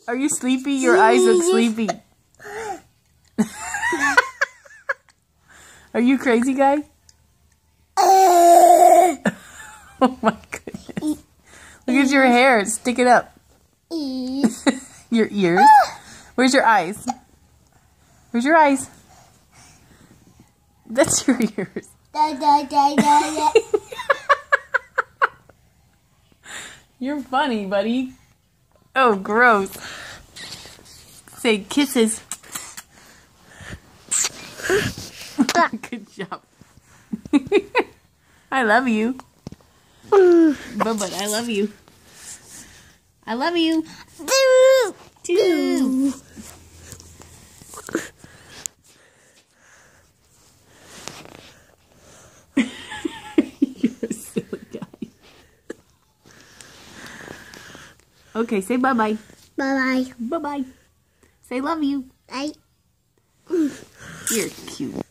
Are you sleepy? Your eyes look sleepy. Are you crazy, guy? Oh my goodness. Look at your hair. Stick it up. Your ears. Where's your eyes? Where's your eyes? That's your ears. You're funny, buddy. Oh, gross. Say kisses. Good job. I love you. Bubba, I love you. I love you. Too. You're a silly guy. Okay, say bye-bye. Bye-bye. Bye-bye. Say love you. Bye. You're cute.